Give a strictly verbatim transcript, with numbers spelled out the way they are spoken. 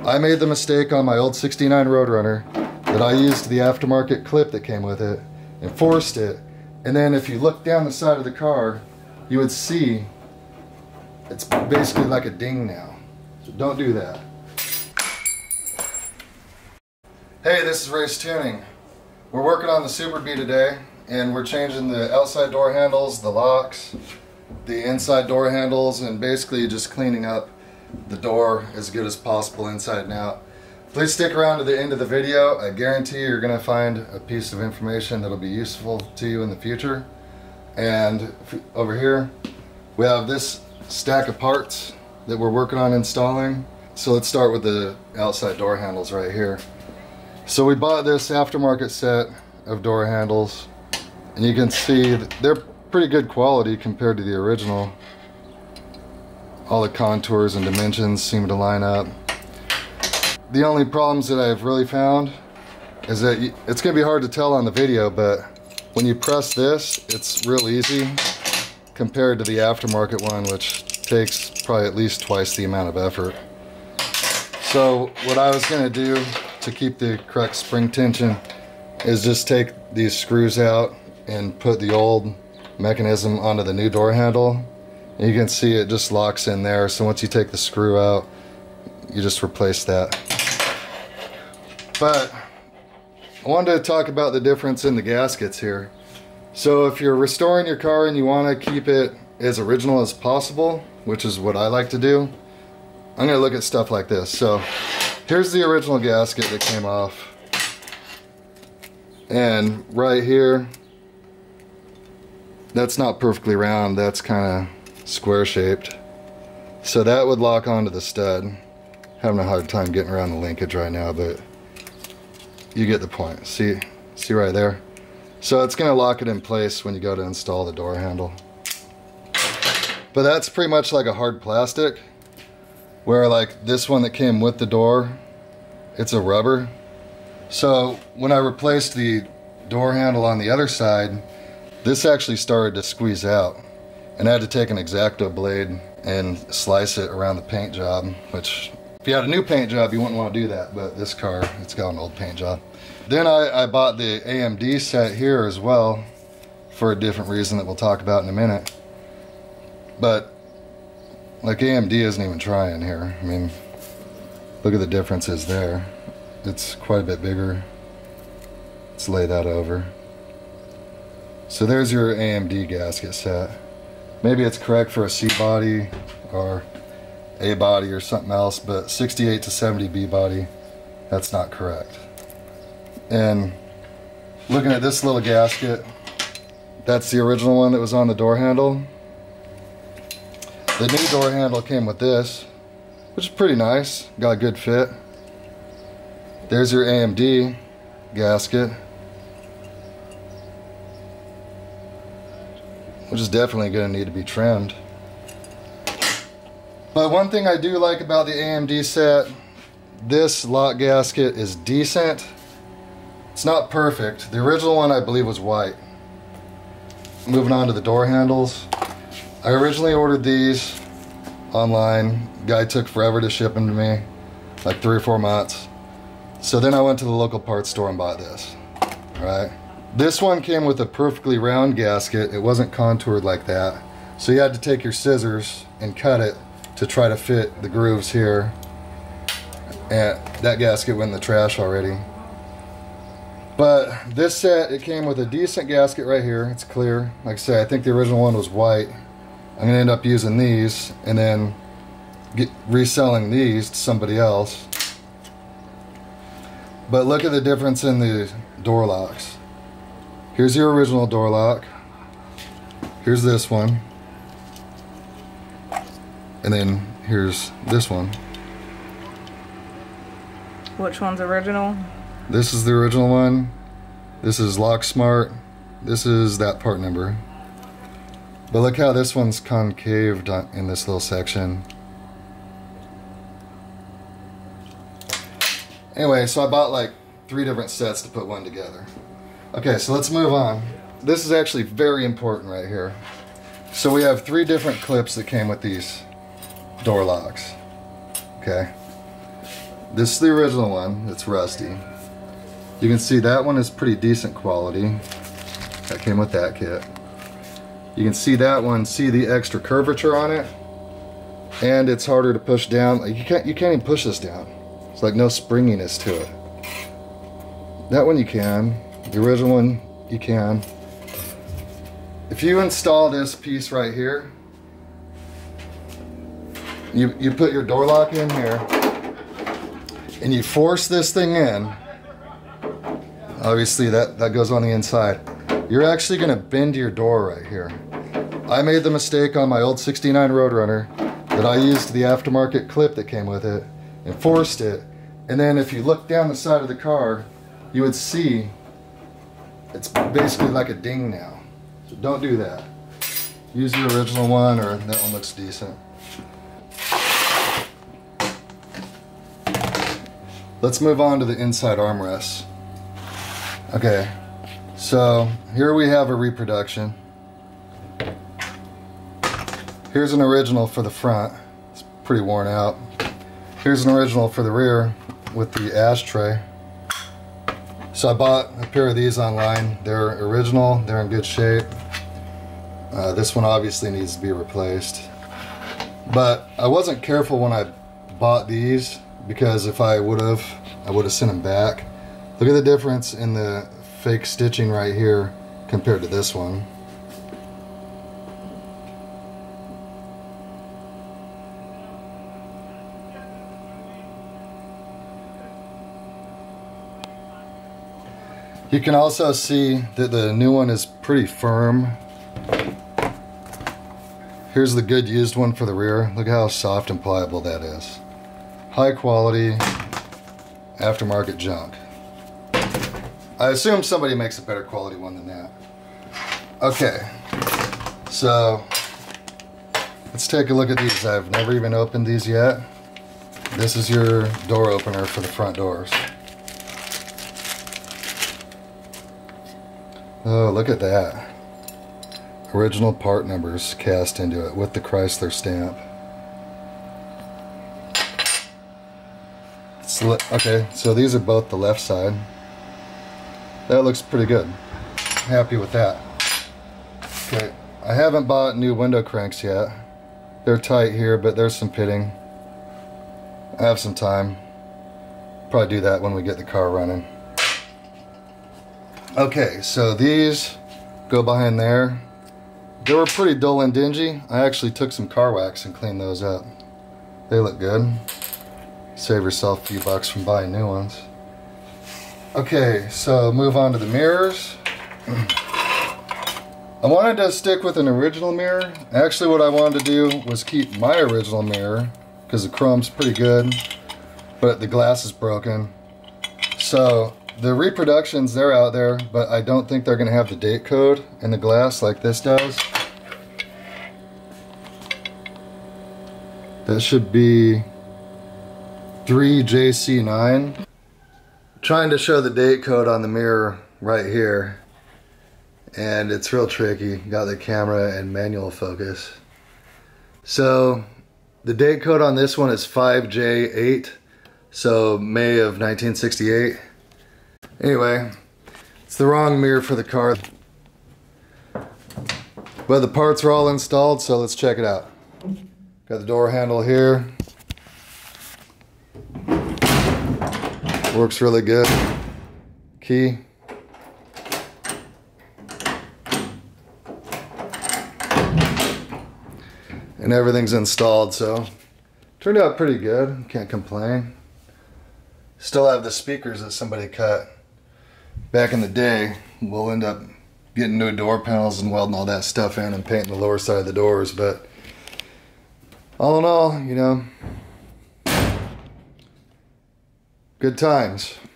I made the mistake on my old sixty-nine Roadrunner that I used the aftermarket clip that came with it and forced it. And then if you look down the side of the car, you would see it's basically like a ding now. So don't do that. Hey, this is Race Tuning. We're working on the Super Bee today, and we're changing the outside door handles, the locks, the inside door handles, and basically just cleaning up the door as good as possible inside and out. Please stick around to the end of the video. I guarantee you're going to find a piece of information that'll be useful to you in the future. And over here we have this stack of parts that we're working on installing. So let's start with the outside door handles right here. So we bought this aftermarket set of door handles, and you can see that they're pretty good quality compared to the original. All the contours and dimensions seem to line up. The only problems that I've really found is that you, it's going to be hard to tell on the video, but when you press this, it's real easy compared to the aftermarket one, which takes probably at least twice the amount of effort. So what I was going to do to keep the correct spring tension is just take these screws out and put the old mechanism onto the new door handle. And you can see it just locks in there, so once you take the screw out, you just replace that. But I wanted to talk about the difference in the gaskets here. So if you're restoring your car and you want to keep it as original as possible, which is what I like to do, I'm going to look at stuff like this. So here's the original gasket that came off, and right here, that's not perfectly round, that's kind of square shaped. So that would lock onto the stud. Having a hard time getting around the linkage right now, but you get the point. See, see right there? So it's going to lock it in place when you go to install the door handle. But that's pretty much like a hard plastic, where like this one that came with the door, it's a rubber. So when I replaced the door handle on the other side, this actually started to squeeze out, and I had to take an X-Acto blade and slice it around the paint job, which if you had a new paint job you wouldn't want to do that, but this car, it's got an old paint job. Then I, I bought the A M D set here as well for a different reason that we'll talk about in a minute. But like A M D isn't even trying here. I mean, look at the differences there. It's quite a bit bigger. Let's lay that over. So there's your A M D gasket set. Maybe it's correct for a C body or A body or something else, but sixty-eight to seventy B body, that's not correct. And looking at this little gasket, that's the original one that was on the door handle. The new door handle came with this, which is pretty nice, got a good fit. There's your A M D gasket, which is definitely going to need to be trimmed. But one thing I do like about the A M D set, this lock gasket is decent. It's not perfect. The original one I believe was white. Moving on to the door handles. I originally ordered these online. Guy took forever to ship them to me, like three or four months. So then I went to the local parts store and bought this. Alright. This one came with a perfectly round gasket. It wasn't contoured like that. So you had to take your scissors and cut it to try to fit the grooves here. And that gasket went in the trash already. But this set, it came with a decent gasket right here. It's clear. Like I say, I think the original one was white. I'm going to end up using these and then get, reselling these to somebody else. But look at the difference in the door locks. Here's your original door lock. Here's this one. And then here's this one. Which one's original? This is the original one. This is Lock Smart. This is that part number. But look how this one's concaved in this little section. Anyway, so I bought like three different sets to put one together. Okay, so let's move on. This is actually very important right here. So we have three different clips that came with these door locks. Okay. This is the original one. It's rusty. You can see that one is pretty decent quality. That came with that kit. You can see that one, see the extra curvature on it, and it's harder to push down. You can't, you can't even push this down. It's like no springiness to it. That one you can. The original one you can. If you install this piece right here, you, you put your door lock in here, and you force this thing in. Obviously that, that goes on the inside. You're actually gonna bend your door right here. I made the mistake on my old sixty-nine Roadrunner that I used the aftermarket clip that came with it and forced it. And then if you look down the side of the car, you would see it's basically like a ding now. So don't do that. Use the original one, or that one looks decent. Let's move on to the inside armrests. Okay, so here we have a reproduction. Here's an original for the front. It's pretty worn out. Here's an original for the rear with the ashtray. So I bought a pair of these online. They're original, they're in good shape. Uh, this one obviously needs to be replaced. But I wasn't careful when I bought these, because if I would have, I would have sent them back. Look at the difference in the fake stitching right here compared to this one. You can also see that the new one is pretty firm. Here's the good used one for the rear. Look how soft and pliable that is. High quality aftermarket junk. I assume somebody makes a better quality one than that. Okay, so let's take a look at these. I've never even opened these yet. This is your door opener for the front doors. Oh, look at that. Original part numbers cast into it with the Chrysler stamp. Okay, so these are both the left side. That looks pretty good. Happy with that. Okay, I haven't bought new window cranks yet. They're tight here, but there's some pitting. I have some time. Probably do that when we get the car running. Okay, so these go behind there. They were pretty dull and dingy. I actually took some car wax and cleaned those up. They look good. Save yourself a few bucks from buying new ones. Okay, so move on to the mirrors. I wanted to stick with an original mirror. Actually, what I wanted to do was keep my original mirror, because the chrome's pretty good, but the glass is broken. So the reproductions, they're out there, but I don't think they're going to have the date code in the glass like this does. That should be three J C nine. Trying to show the date code on the mirror right here, and it's real tricky. Got the camera and manual focus. So the date code on this one is five J eight, so May of nineteen sixty-eight. Anyway, it's the wrong mirror for the car, but the parts are all installed, so let's check it out. Got the door handle here. Works really good. Key. And everything's installed, so turned out pretty good. Can't complain. Still have the speakers that somebody cut back in the day. We'll end up getting new door panels and welding all that stuff in and painting the lower side of the doors, but all in all, you know, good times.